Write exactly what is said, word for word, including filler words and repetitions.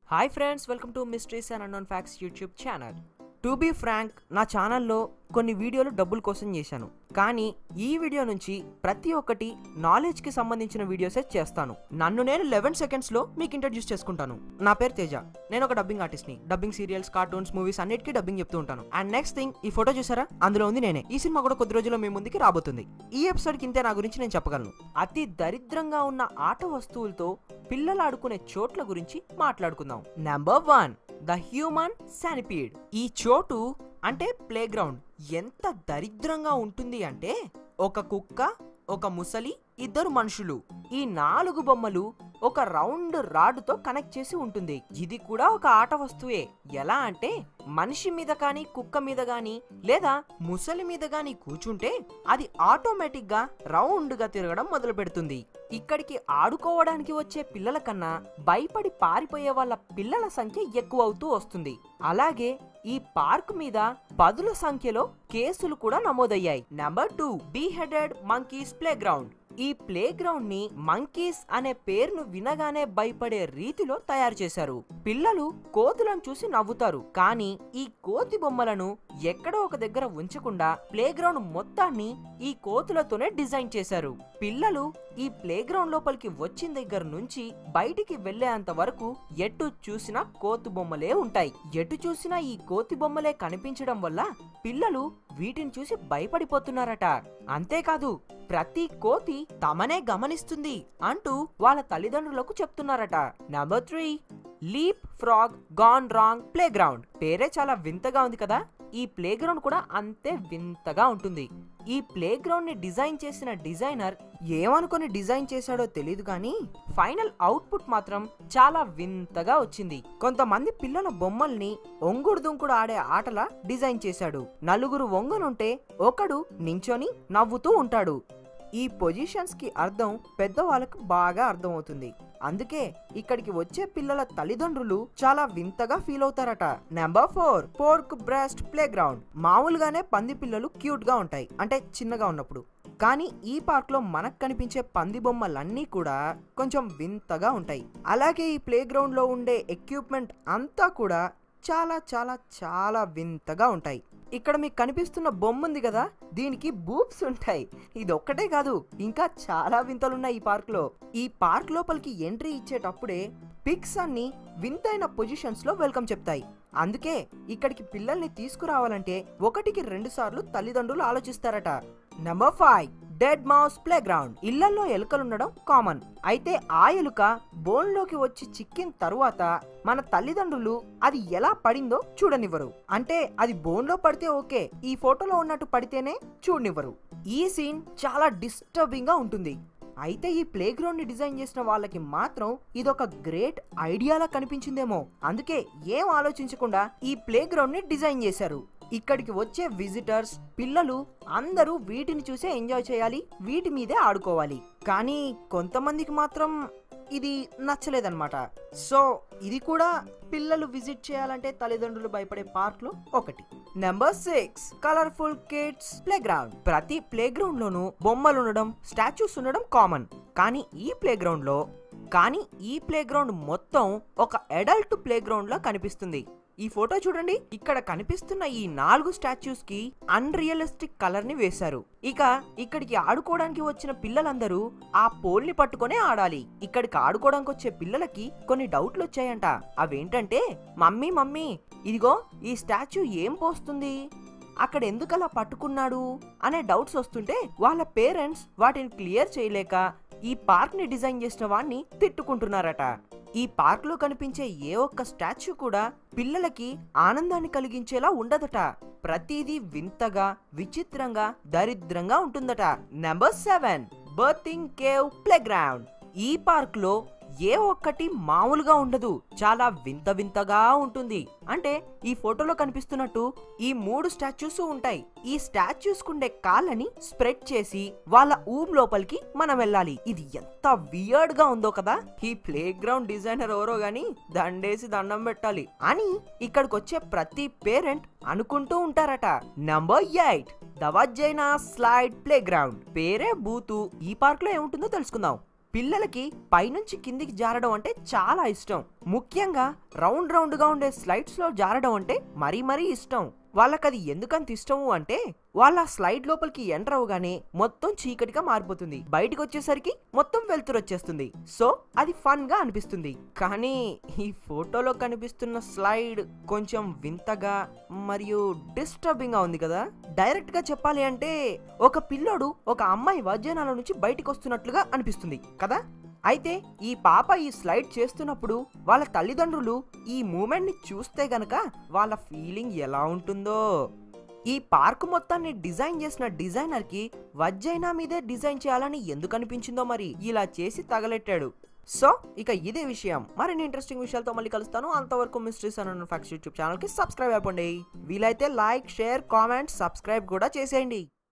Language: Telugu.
Hi friends, welcome to mysteries and unknown facts YouTube channel. To be frank, నా ఛానల్లో కొన్ని వీడియోలు డబ్బుల కోసం చేశాను, కానీ ఈ వీడియో నుంచి ప్రతి ఒక్కటి నాలెడ్జ్కి సంబంధించిన వీడియోసే చేస్తాను. నన్ను నేను లెవెన్ సెకండ్స్లో మీకు ఇంట్రడ్యూస్ చేసుకుంటాను. నా పేరు తేజ, నేను ఒక డబ్బింగ్ ఆర్టిస్ట్ని. డబ్బింగ్ సీరియల్స్, కార్టూన్స్, మూవీస్ అన్నిటికీ డబ్బింగ్ చెప్తూ ఉంటాను. అండ్ నెక్స్ట్ థింగ్, ఈ ఫోటో చూసారా, అందులో ఉంది నేనే. ఈ సినిమా కూడా కొద్ది రోజుల్లో మీ ముందుకి రాబోతుంది. ఈ ఎపిసోడ్కి ఇంతే నా గురించి నేను చెప్పగలను. అతి దరిద్రంగా ఉన్న ఆట వస్తువులతో పిల్లలు ఆడుకునే చోట్ల గురించి మాట్లాడుకుందాం. Number one, the human centipede. ఈ చోటు అంటే ప్లే గ్రౌండ్ ఎంత దరిద్రంగా ఉంటుంది అంటే, ఒక కుక్క, ఒక ముసలి, ఇద్దరు మనుషులు, ఈ నాలుగు బొమ్మలు ఒక రౌండ్ రాడ్తో కనెక్ట్ చేసి ఉంటుంది. ఇది కూడా ఒక ఆట వస్తువే. ఎలా అంటే, మనిషి మీద కానీ, కుక్క మీద కానీ, లేదా ముసలి మీద కానీ కూర్చుంటే అది ఆటోమేటిక్ గా రౌండ్ గా తిరగడం మొదలు పెడుతుంది. ఇక్కడికి ఆడుకోవడానికి వచ్చే పిల్లల కన్నా భయపడి పారిపోయే వాళ్ళ పిల్లల సంఖ్య ఎక్కువ అవుతూ వస్తుంది. అలాగే ఈ పార్క్ మీద పదుల సంఖ్యలో కేసులు కూడా నమోదయ్యాయి. Number two, beheaded monkeys playground. ఈ ప్లే గ్రౌండ్ ని మంకీస్ అనే పేరును వినగానే భయపడే రీతిలో తయారు చేశారు. పిల్లలు కోతులను చూసి నవ్వుతారు, కానీ ఈ కోతి బొమ్మలను ఎక్కడో ఒక దగ్గర ఉంచకుండా ప్లే గ్రౌండ్ మొత్తాన్ని ఈ కోతులతోనే డిజైన్ చేశారు. పిల్లలు ఈ ప్లే గ్రౌండ్ లోపలికి వచ్చిన దగ్గర నుంచి బయటికి వెళ్లేంత వరకు ఎటు చూసినా కోతి బొమ్మలే ఉంటాయి. ఎటు చూసినా ఈ కోతి బొమ్మలే కనిపించడం వల్ల పిల్లలు వీటిని చూసి భయపడిపోతున్నారట. అంతేకాదు, ప్రతి కోతి తమనే గమనిస్తుంది అంటూ వాళ్ళ తల్లిదండ్రులకు చెప్తున్నారట. Number three, leap frog gone wrong playground. పేరే చాలా వింతగా ఉంది కదా. ఈ ప్లే గ్రౌండ్ కూడా అంతే వింతగా ఉంటుంది. ఈ ప్లే గ్రౌండ్ ని డిజైన్ చేసిన డిజైనర్ ఏమనుకొని డిజైన్ చేశాడో తెలియదు, కానీ ఫైనల్ అవుట్పుట్ మాత్రం చాలా వింతగా వచ్చింది. కొంతమంది పిల్లల బొమ్మల్ని ఒంగుడు దుంకుడు ఆడే ఆటలా డిజైన్ చేశాడు. నలుగురు ఒంగనుంటే ఒకడు నించొని నవ్వుతూ ఉంటాడు. ఈ పొజిషన్స్ కి అర్థం పెద్దవాళ్ళకు బాగా అర్థం అవుతుంది. అందుకే ఇక్కడికి వచ్చే పిల్లల తల్లిదండ్రులు చాలా వింతగా ఫీల్ అవుతారట. Number four, pork breast playground. మామూలుగానే పంది పిల్లలు క్యూట్ గా ఉంటాయి, అంటే చిన్నగా ఉన్నప్పుడు. కానీ ఈ పార్క్ లో మనకు కనిపించే పంది బొమ్మలన్నీ కూడా కొంచెం వింతగా ఉంటాయి. అలాగే ఈ ప్లే గ్రౌండ్ లో ఉండే ఎక్విప్మెంట్ అంతా కూడా చాలా చాలా చాలా వింతగా ఉంటాయి. ఇక్కడ మీకు కనిపిస్తున్న బొమ్మ ఉంది కదా, దీనికి బూబ్స్ ఉంటాయి. ఇది ఒక్కటే కాదు, ఇంకా చాలా వింతలున్నాయి ఈ పార్క్ లో. ఈ పార్క్ లోపలికి ఎంట్రీ ఇచ్చేటప్పుడే పిగ్స్ అన్ని వింతైన పొజిషన్స్ లో వెల్కమ్ చెప్తాయి. అందుకే ఇక్కడికి పిల్లల్ని తీసుకురావాలంటే ఒకటికి రెండు సార్లు తల్లిదండ్రులు ఆలోచిస్తారట. Number five, dead mouse playground. ఇళ్లలో ఎలుకలుండడం కామన్. అయితే ఆ ఎలుక బోన్ లోకి వచ్చి చిక్కిన తరువాత మన తల్లిదండ్రులు అది ఎలా పడిందో చూడనివ్వరు. అంటే అది బోన్ లో పడితే ఓకే, ఈ ఫోటోలో ఉన్నట్టు పడితేనే చూడనివ్వరు. ఈ సీన్ చాలా డిస్టర్బింగ్ గా ఉంటుంది. అయితే ఈ ప్లే గ్రౌండ్ ని డిజైన్ చేసిన వాళ్ళకి మాత్రం ఇదొక గ్రేట్ ఐడియాలా కనిపించిందేమో. అందుకే ఏం ఆలోచించకుండా ఈ ప్లే గ్రౌండ్ ని డిజైన్ చేశారు. ఇక్కడికి వచ్చే విజిటర్స్, పిల్లలు అందరూ వీటిని చూసే ఎంజాయ్ చేయాలి, వీటి మీదే ఆడుకోవాలి. కానీ కొంతమందికి మాత్రం ఇది నచ్చలేదన్నమాట. సో ఇది కూడా పిల్లలు విజిట్ చేయాలంటే తల్లిదండ్రులు భయపడే పార్క్ లో ఒకటి. Number six, colourful kids playground. ప్రతి ప్లే గ్రౌండ్ లోనూ బొమ్మలు ఉండడం, స్టాచ్యూస్ ఉండడం కామన్. కానీ ఈ ప్లే గ్రౌండ్ లో కానీ ఈ ప్లే గ్రౌండ్ మొత్తం ఒక అడల్ట్ ప్లే గ్రౌండ్ లా కనిపిస్తుంది. ఈ ఫోటో చూడండి, ఇక్కడ కనిపిస్తున్న ఈ నాలుగు స్టాచ్యూస్ కి అన్రియలిస్టిక్ కలర్ ని వేశారు. ఇక ఇక్కడికి ఆడుకోవడానికి వచ్చిన పిల్లలందరూ ఆ పోల్ ని పట్టుకునే ఆడాలి. ఇక్కడికి ఆడుకోవడానికి వచ్చే పిల్లలకి కొన్ని డౌట్లు వచ్చాయంట. అవేంటంటే, మమ్మీ మమ్మీ ఇదిగో ఈ స్టాచ్యూ ఏం పోస్తుంది, అక్కడ ఎందుకలా పట్టుకున్నాడు అనే డౌట్స్ వస్తుంటే వాళ్ళ పేరెంట్స్ వాటిని క్లియర్ చేయలేక ఈ పార్క్ ని డిజైన్ చేసిన వాడిని తిట్టుకుంటున్నారట. ఈ పార్క్ లో కనిపించే ఏ ఒక్క స్టాచ్యూ కూడా పిల్లలకి ఆనందాన్ని కలిగించేలా ఉండదట. ప్రతిదీ వింతగా, విచిత్రంగా, దరిద్రంగా ఉంటుందట. Number seven, birthing cave playground. ఈ పార్క్ లో ఏ ఒక్కటి మామూలుగా ఉండదు, చాలా వింత వింతగా ఉంటుంది. అంటే ఈ ఫోటోలో కనిపిస్తున్నట్టు ఈ మూడు స్టాచ్యూస్ ఉంటాయి. ఈ స్టాచ్యూస్ కుండే కాళ్ళని స్ప్రెడ్ చేసి వాళ్ళ ఊమ్ లోపలికి మనం వెళ్ళాలి. ఇది ఎంత వియర్డ్ గా ఉందో కదా. ఈ ప్లే గ్రౌండ్ డిజైనర్ ఎవరో గాని దండేసి దండం పెట్టాలి అని ఇక్కడికి వచ్చే ప్రతి పేరెంట్ అనుకుంటూ ఉంటారట. Number eight, the vagina slide playground. పేరే బూతు. ఈ పార్క్ లో ఏముంటుందో తెలుసుకుందాం. పిల్లలకి పైనుంచి కిందికి జారడం అంటే చాలా ఇష్టం. ముఖ్యంగా రౌండ్ రౌండ్ గా ఉండే స్లైడ్స్ లో జారడం అంటే మరీ మరీ ఇష్టం. వాళ్ళకది ఎందుకంత ఇష్టము అంటే వాళ్ళ స్లైడ్ లోపలికి ఎంటర్ అవగానే మొత్తం చీకటిగా మారిపోతుంది, బయటకు వచ్చేసరికి మొత్తం వెలుతురు వచ్చేస్తుంది. సో అది ఫన్ గా అనిపిస్తుంది. కానీ ఈ ఫోటోలో కనిపిస్తున్న స్లైడ్ కొంచెం వింతగా మరియు డిస్టర్బింగ్ గా ఉంది కదా. డైరెక్ట్ గా చెప్పాలి అంటే ఒక పిల్లోడు ఒక అమ్మాయి వజ్జనాల నుంచి బయటకు వస్తున్నట్లుగా అనిపిస్తుంది కదా. అయితే ఈ పాప ఈ స్లైడ్ చేస్తున్నప్పుడు వాళ్ళ తల్లిదండ్రులు ఈ మూమెంట్ ని చూస్తే గనక వాళ్ళ ఫీలింగ్ ఎలా ఉంటుందో. ఈ పార్క్ మొత్తాన్ని డిజైన్ చేసిన డిజైనర్ కి వజ్జైనా మీదే డిజైన్ చేయాలని ఎందుకు అనిపించిందో మరి ఇలా చేసి తగలెట్టాడు. సో ఇక ఇదే విషయం. మరిన్ని ఇంట్రెస్టింగ్ విషయాలతో మళ్ళీ కలుస్తాను. అంతవరకు mysteries and unknown facts YouTube channel కి సబ్స్క్రైబ్ అయిపోండి. వీలైతే లైక్, షేర్, కామెంట్, సబ్స్క్రైబ్ కూడా చేసేయండి.